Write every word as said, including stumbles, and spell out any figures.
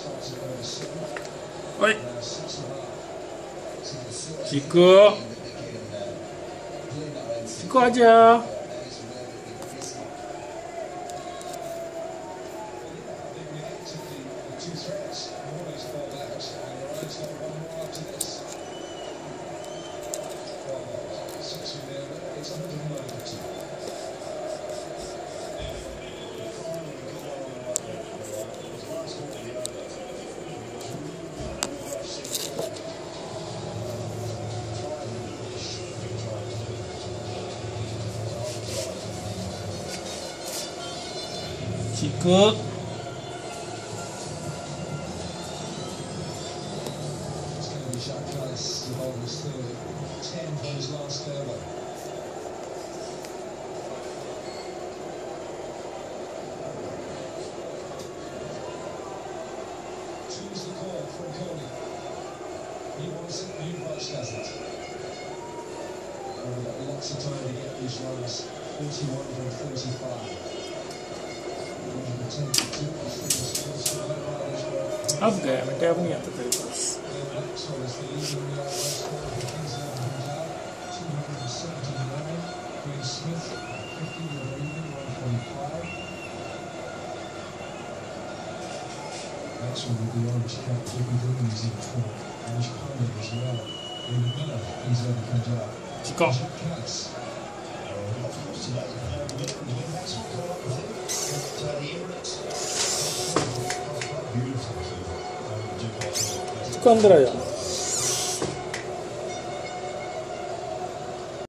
Oi. Cheeku. Cheeku aja. Cheeku. Choose the call from Cody. He wants it, he much does it. We've got lots of time to get these runs. forty-one from thirty-five. अब गया मैं tab नहीं आता तेरे पास Actually, with the orange cap, will be doing his in form, and he's coming as well. In the middle, he's over Punjab. Cheeku. Cheeku अंदर आया